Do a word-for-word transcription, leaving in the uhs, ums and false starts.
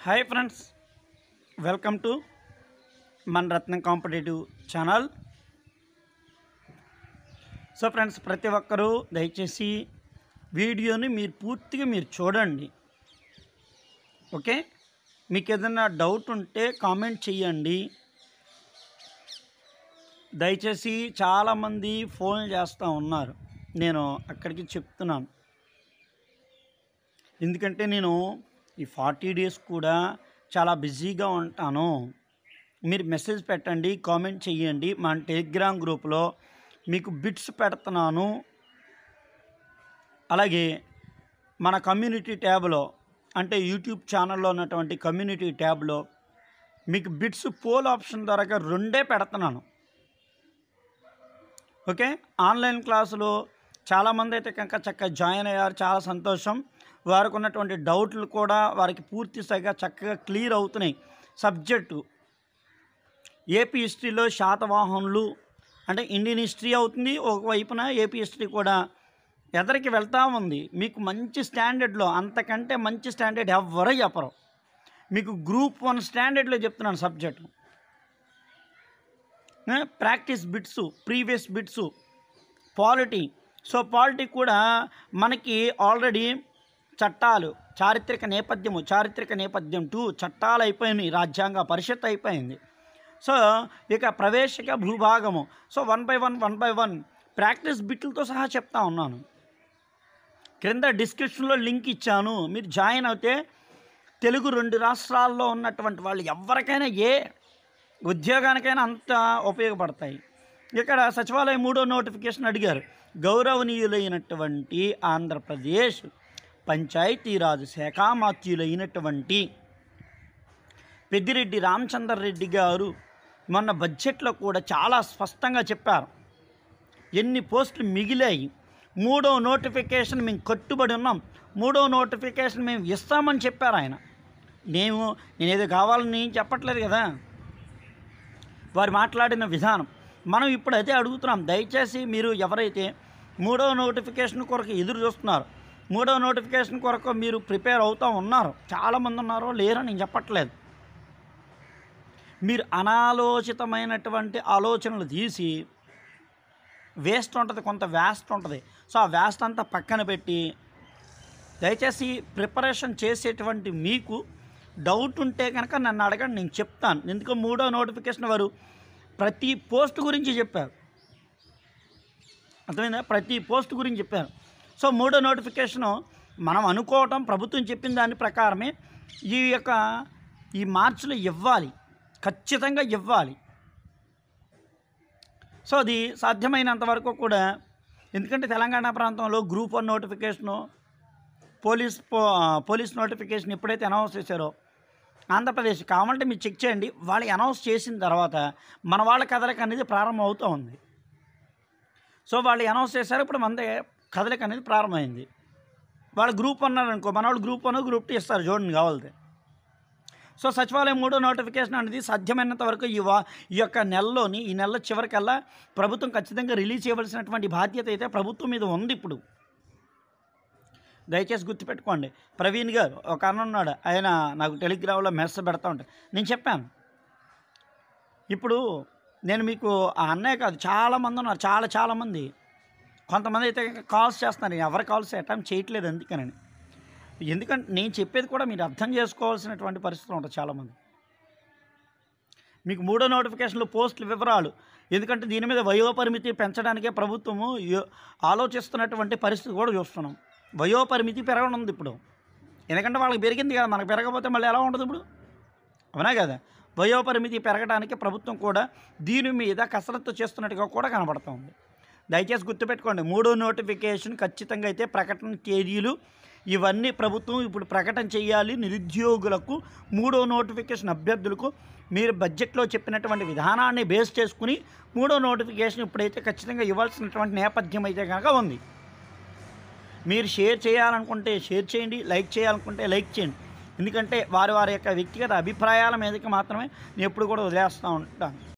Hi friends, welcome to మన Ratnam competitive channel. So friends, ప్రతి ఒక్కరూ దయచేసి వీడియోని మీరు పూర్తిగా మీరు చూడండి. ఓకే, మీకు ఏదైనా డౌట్ ఉంటే కామెంట్ చేయండి. దయచేసి చాలామంది ఫోన్ చేస్తూ ఉన్నారు, నేను అక్కడికి చెప్తున్నాను. ఎందుకంటే నేను ఈ ఫార్టీ డేస్ కూడా చాలా బిజీగా ఉంటాను. మీరు మెసేజ్ పెట్టండి, కామెంట్ చేయండి. మన టెలిగ్రామ్ గ్రూప్లో మీకు బిట్స్ పెడుతున్నాను. అలాగే మన కమ్యూనిటీ ట్యాబ్లో, అంటే యూట్యూబ్ ఛానల్లో ఉన్నటువంటి కమ్యూనిటీ ట్యాబ్లో మీకు బిట్స్ పోల్ ఆప్షన్ ద్వారా రెండే పెడుతున్నాను. ఓకే, ఆన్లైన్ క్లాసులో చాలామంది అయితే కనుక చక్కగా జాయిన్ అయ్యారు, చాలా సంతోషం. వారికి ఉన్నటువంటి డౌట్లు కూడా వారికి పూర్తి స్థాయిగా చక్కగా క్లియర్ అవుతున్నాయి. సబ్జెక్టు ఏపీ హిస్టరీలో శాతవాహనులు అంటే ఇండియన్ హిస్టరీ అవుతుంది, ఒకవైపున ఏపీ హిస్టరీ కూడా ఎదరికి వెళ్తూ ఉంది. మీకు మంచి స్టాండర్డ్లో, అంతకంటే మంచి స్టాండర్డ్ ఎవరు చెప్పరు. మీకు గ్రూప్ వన్ స్టాండర్డ్లో చెప్తున్నాను subject. Practice bits, previous bits, polity. So polity కూడా మనకి ఆల్రెడీ చట్టాలు, చారిత్రక నేపథ్యము, చారిత్రక నేపథ్యం టూ చట్టాలు అయిపోయినాయి, రాజ్యాంగ పరిషత్ అయిపోయింది. సో ఇక ప్రవేశిక భూభాగము. So one by one one by one practice బిట్లతో సహా చెప్తా ఉన్నాను. క్రింద డిస్క్రిప్షన్లో లింక్ ఇచ్చాను, మీరు జాయిన్ అవుతే తెలుగు రెండు రాష్ట్రాల్లో ఉన్నటువంటి వాళ్ళు ఎవరికైనా ఏ ఉద్యోగానికైనా అంత ఉపయోగపడతాయి. ఇక్కడ సచివాలయం మూడో నోటిఫికేషన్ అడిగారు. గౌరవనీయులైనటువంటి ఆంధ్రప్రదేశ్ పంచాయతీరాజ్ శాఖ మాత్యులైనటువంటి పెద్దిరెడ్డి రామచంద్ర రెడ్డి గారు మొన్న బడ్జెట్లో కూడా చాలా స్పష్టంగా చెప్పారు ఎన్ని పోస్టులు మిగిలాయి. మూడో నోటిఫికేషన్ మేము కట్టుబడి ఉన్నాం, మూడో నోటిఫికేషన్ మేము ఇస్తామని చెప్పారు ఆయన. నేను నేనేదో కావాలని చెప్పట్లేదు కదా, వారు మాట్లాడిన విధానం మనం ఇప్పుడు అదే అడుగుతున్నాం. దయచేసి మీరు ఎవరైతే మూడో నోటిఫికేషన్ కొరకు ఎదురు చూస్తున్నారు, మూడో నోటిఫికేషన్ కొరకు మీరు ప్రిపేర్ అవుతూ ఉన్నారు, చాలామంది ఉన్నారో లేరో నేను చెప్పట్లేదు. మీరు అనాలోచితమైనటువంటి ఆలోచనలు తీసి, వేస్ట్ ఉంటుంది, కొంత వేస్ట్ ఉంటుంది. సో ఆ వేస్ట్ అంతా పక్కన పెట్టి దయచేసి ప్రిపరేషన్ చేసేటువంటి మీకు డౌట్ ఉంటే కనుక నన్ను అడగండి, నేను చెప్తాను. ఎందుకు మూడో నోటిఫికేషన్ వారు ప్రతి పోస్ట్ గురించి చెప్పారు, అర్థమైందా? ప్రతి పోస్ట్ గురించి చెప్పారు. సో మూడో నోటిఫికేషను మనం అనుకోవటం, ప్రభుత్వం చెప్పిన దాని ప్రకారమే ఈ యొక్క ఈ మార్చిలో ఇవ్వాలి, ఖచ్చితంగా ఇవ్వాలి. సో అది సాధ్యమైనంత వరకు కూడా, ఎందుకంటే తెలంగాణ ప్రాంతంలో group one notification, police police notification ఎప్పుడైతే అనౌన్స్ చేశారో, ఆంధ్రప్రదేశ్ కావాలంటే మీరు చెక్ చేయండి, వాళ్ళు అనౌన్స్ చేసిన తర్వాత మన వాళ్ళ కదలిక అనేది ప్రారంభం అవుతూ ఉంది. సో వాళ్ళు అనౌన్స్ చేశారు, ఇప్పుడు మన కదలిక అనేది ప్రారంభమైంది. వాళ్ళు గ్రూప్ వన్ అనుకో, మన వాళ్ళు గ్రూప్ వన్ గ్రూప్ టూ ఇస్తారు చూడండి కావాలితే. సో సచివాలయం మూడో నోటిఫికేషన్ అనేది సాధ్యమైనంత వరకు ఈ వా ఈ యొక్క నెలలోని, ఈ నెల చివరికల్లా ప్రభుత్వం ఖచ్చితంగా రిలీజ్ చేయవలసినటువంటి బాధ్యత అయితే ప్రభుత్వం మీద ఉంది. ఇప్పుడు దయచేసి గుర్తుపెట్టుకోండి. ప్రవీణ్ గారు ఒక అన్న ఉన్నాడు, ఆయన నాకు టెలిగ్రామ్లో మెసేజ్ పెడతా ఉంటాడు. నేను చెప్పాను, ఇప్పుడు నేను మీకు ఆ అన్నయ్య కాదు, చాలామంది ఉన్నారు, చాలా చాలామంది. కొంతమంది అయితే కాల్స్ చేస్తున్నారు, ఎవరి కాల్స్ అటెంప్ట్ చేయట్లేదు ఎందుకనని. ఎందుకంటే నేను చెప్పేది కూడా మీరు అర్థం చేసుకోవాల్సినటువంటి పరిస్థితులు ఉంటుంది చాలామంది. మీకు మూడో నోటిఫికేషన్లో పోస్టుల వివరాలు, ఎందుకంటే దీని మీద వయోపరిమితి పెంచడానికే ప్రభుత్వము ఆలోచిస్తున్నటువంటి పరిస్థితి కూడా చూస్తున్నాం. వయోపరిమితి పెరగనుంది ఇప్పుడు, ఎందుకంటే వాళ్ళకి పెరిగింది కదా, మనకు పెరగకపోతే మళ్ళీ ఎలా ఉంటుంది ఇప్పుడు, అవునా కదా? వయోపరిమితి పెరగడానికి ప్రభుత్వం కూడా దీని మీద కసరత్తు చేస్తున్నట్టుగా కూడా కనబడుతుంది. దయచేసి గుర్తుపెట్టుకోండి, మూడో నోటిఫికేషన్ ఖచ్చితంగా అయితే ప్రకటన తేదీలు ఇవన్నీ ప్రభుత్వం ఇప్పుడు ప్రకటన చేయాలి. నిరుద్యోగులకు మూడో నోటిఫికేషన్ అభ్యర్థులకు మీరు బడ్జెట్లో చెప్పినటువంటి విధానాన్ని బేస్ చేసుకుని మూడో నోటిఫికేషన్ ఇప్పుడైతే ఖచ్చితంగా ఇవ్వాల్సినటువంటి నేపథ్యం అయితే కనుక ఉంది. మీరు షేర్ చేయాలనుకుంటే షేర్ చేయండి, లైక్ చేయాలనుకుంటే లైక్ చేయండి. ఎందుకంటే వారి వారి యొక్క వ్యక్తిగత అభిప్రాయాల మీదకి మాత్రమే నేను ఎప్పుడు కూడా వదిలేస్తూ ఉంటాను.